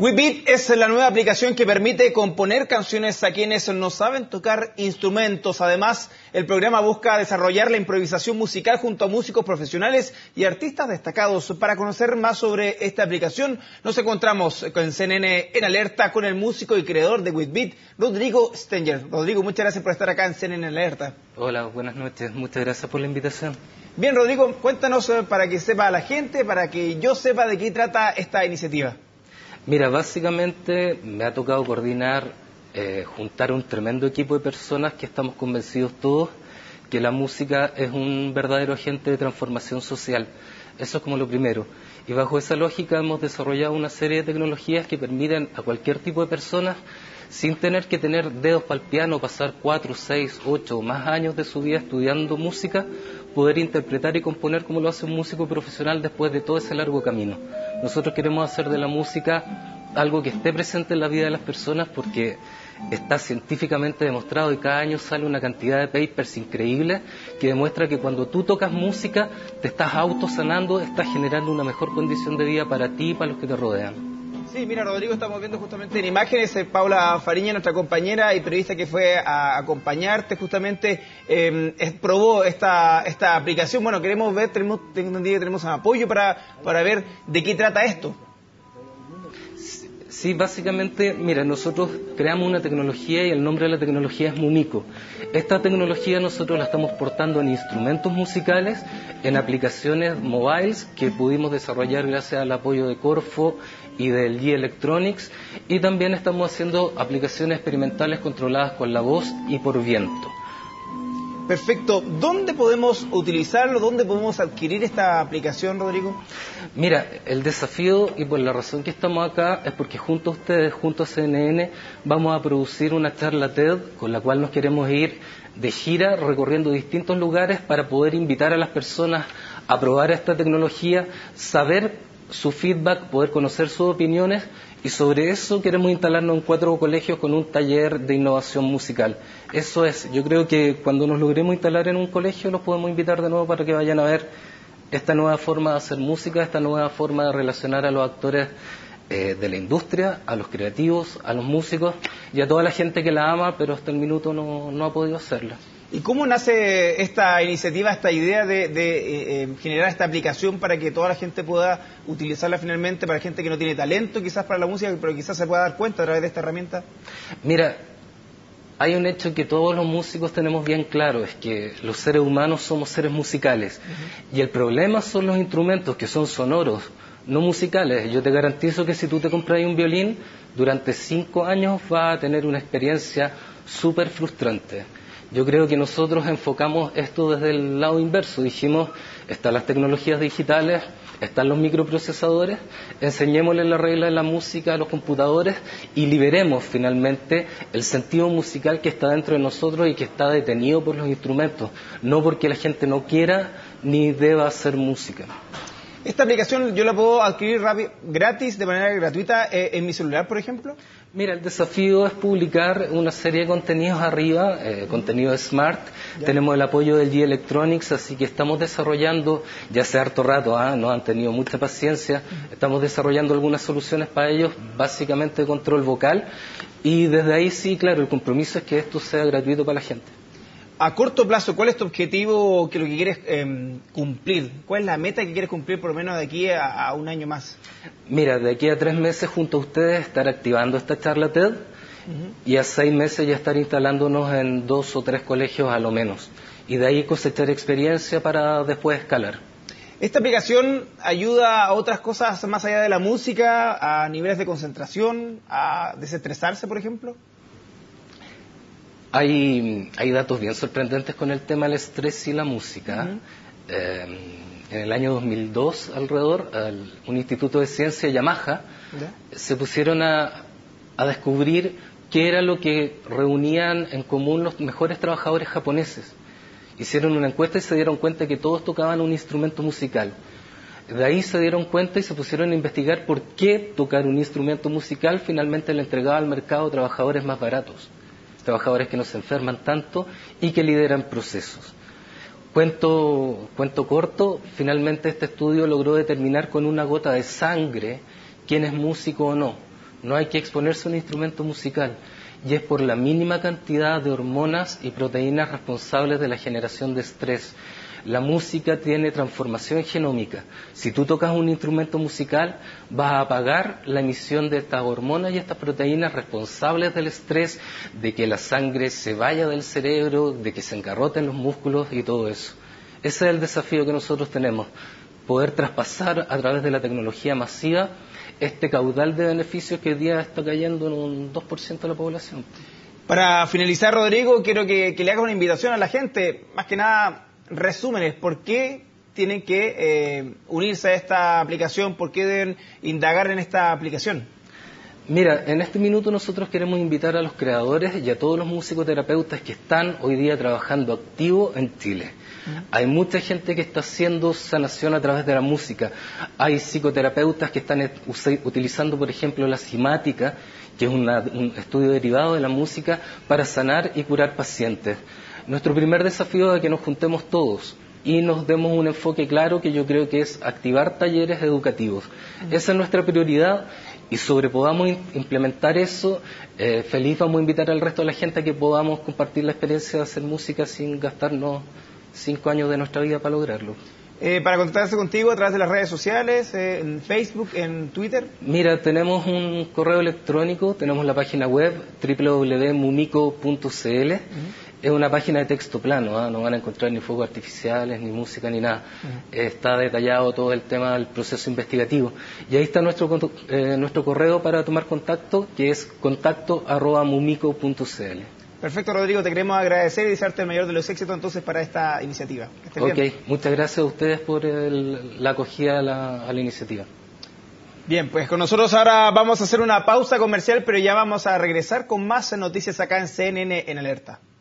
Webeat es la nueva aplicación que permite componer canciones a quienes no saben tocar instrumentos. Además, el programa busca desarrollar la improvisación musical junto a músicos profesionales y artistas destacados. Para conocer más sobre esta aplicación, nos encontramos con CNN en Alerta con el músico y creador de Webeat, Rodrigo Stenger. Rodrigo, muchas gracias por estar acá en CNN en Alerta. Hola, buenas noches. Muchas gracias por la invitación. Bien, Rodrigo, cuéntanos para que sepa la gente, para que yo sepa de qué trata esta iniciativa. Mira, básicamente me ha tocado coordinar, juntar un tremendo equipo de personas que estamos convencidos todos que la música es un verdadero agente de transformación social. Eso es como lo primero. Y bajo esa lógica hemos desarrollado una serie de tecnologías que permiten a cualquier tipo de personas, sin tener que tener dedos para el piano, pasar 4, 6, 8 o más años de su vida estudiando música, poder interpretar y componer como lo hace un músico profesional después de todo ese largo camino. Nosotros queremos hacer de la música algo que esté presente en la vida de las personas porque está científicamente demostrado y cada año sale una cantidad de papers increíbles que demuestra que cuando tú tocas música te estás autosanando, estás generando una mejor condición de vida para ti y para los que te rodean. Sí, mira, Rodrigo, estamos viendo justamente en imágenes Paula Fariña, nuestra compañera y periodista que fue a acompañarte, justamente probó esta aplicación. Bueno, queremos ver, tengo entendido que tenemos un apoyo para ver de qué trata esto. Sí, básicamente, mira, nosotros creamos una tecnología y el nombre de la tecnología es Mumiko. Esta tecnología nosotros la estamos portando en instrumentos musicales, en aplicaciones mobiles que pudimos desarrollar gracias al apoyo de Corfo y del G Electronics, y también estamos haciendo aplicaciones experimentales controladas con la voz y por viento. Perfecto. ¿Dónde podemos utilizarlo? ¿Dónde podemos adquirir esta aplicación, Rodrigo? Mira, el desafío, y por la razón que estamos acá, es porque junto a ustedes, junto a CNN, vamos a producir una charla TED con la cual nos queremos ir de gira recorriendo distintos lugares para poder invitar a las personas a probar esta tecnología, saber su feedback, poder conocer sus opiniones, y sobre eso queremos instalarnos en 4 colegios con un taller de innovación musical. Eso es, yo creo que cuando nos logremos instalar en un colegio los podemos invitar de nuevo para que vayan a ver esta nueva forma de hacer música, esta nueva forma de relacionar a los actores de la industria, a los creativos, a los músicos y a toda la gente que la ama, pero hasta el minuto no ha podido hacerla. ¿Y cómo nace esta iniciativa, esta idea de generar esta aplicación para que toda la gente pueda utilizarla finalmente, para gente que no tiene talento quizás para la música, pero quizás se pueda dar cuenta a través de esta herramienta? Mira, hay un hecho que todos los músicos tenemos bien claro, es que los seres humanos somos seres musicales. Y el problema son los instrumentos que son sonoros, no musicales. Yo te garantizo que si tú te compras un violín, durante 5 años vas a tener una experiencia súper frustrante. Yo creo que nosotros enfocamos esto desde el lado inverso. Dijimos, están las tecnologías digitales, están los microprocesadores, enseñémosle la regla de la música a los computadores y liberemos finalmente el sentido musical que está dentro de nosotros y que está detenido por los instrumentos, no porque la gente no quiera ni deba hacer música. ¿Esta aplicación yo la puedo adquirir gratis, de manera gratuita, en mi celular, por ejemplo? Mira, el desafío es publicar una serie de contenidos arriba, contenido smart. Ya. Tenemos el apoyo del G Electronics, así que estamos desarrollando, ya hace harto rato, nos han tenido mucha paciencia, estamos desarrollando algunas soluciones para ellos, básicamente de control vocal, y desde ahí sí, claro, el compromiso es que esto sea gratuito para la gente. A corto plazo, ¿cuál es tu objetivo, que lo que quieres cumplir? ¿Cuál es la meta que quieres cumplir por lo menos de aquí a un año más? Mira, de aquí a 3 meses junto a ustedes estar activando esta charla TED y a 6 meses ya estar instalándonos en 2 o 3 colegios a lo menos. Y de ahí cosechar experiencia para después escalar. ¿Esta aplicación ayuda a otras cosas más allá de la música, a niveles de concentración, a desestresarse, por ejemplo? Hay datos bien sorprendentes con el tema del estrés y la música. En el año 2002, alrededor, un instituto de ciencia, Yamaha, se pusieron a descubrir qué era lo que reunían en común los mejores trabajadores japoneses. Hicieron una encuesta y se dieron cuenta que todos tocaban un instrumento musical. De ahí se dieron cuenta y se pusieron a investigar por qué tocar un instrumento musical finalmente le entregaba al mercado trabajadores más baratos. Trabajadores que no se enferman tanto y que lideran procesos. Cuento corto, finalmente este estudio logró determinar con una gota de sangre quién es músico o no. no hay que exponerse a un instrumento musical. Y es por la mínima cantidad de hormonas y proteínas responsables de la generación de estrés. La música tiene transformación genómica. Si tú tocas un instrumento musical, vas a apagar la emisión de estas hormonas y estas proteínas responsables del estrés, de que la sangre se vaya del cerebro, de que se engarroten los músculos y todo eso. Ese es el desafío que nosotros tenemos, poder traspasar a través de la tecnología masiva este caudal de beneficios que hoy día está cayendo en un 2% de la población. Para finalizar, Rodrigo, quiero que le hagas una invitación a la gente, más que nada resúmenes, ¿por qué tienen que unirse a esta aplicación? ¿Por qué deben indagar en esta aplicación? Mira, en este minuto nosotros queremos invitar a los creadores y a todos los musicoterapeutas que están hoy día trabajando activo en Chile. Hay mucha gente que está haciendo sanación a través de la música. Hay psicoterapeutas que están utilizando, por ejemplo, la cimática, que es un estudio derivado de la música, para sanar y curar pacientes. Nuestro primer desafío es que nos juntemos todos y nos demos un enfoque claro, que yo creo que es activar talleres educativos. Esa es nuestra prioridad, y sobre podamos implementar eso, feliz vamos a invitar al resto de la gente a que podamos compartir la experiencia de hacer música sin gastarnos 5 años de nuestra vida para lograrlo. Para contactarse contigo a través de las redes sociales, en Facebook, en Twitter. Mira, tenemos un correo electrónico, tenemos la página web www.mumico.cl. Es una página de texto plano, no van a encontrar ni fuegos artificiales, ni música, ni nada. Está detallado todo el tema del proceso investigativo. Y ahí está nuestro correo para tomar contacto, que es contacto@mumico.cl. Perfecto, Rodrigo, te queremos agradecer y desearte el mayor de los éxitos entonces para esta iniciativa. Bien. Muchas gracias a ustedes por la acogida a la iniciativa. Bien, pues con nosotros ahora vamos a hacer una pausa comercial, pero ya vamos a regresar con más noticias acá en CNN en Alerta.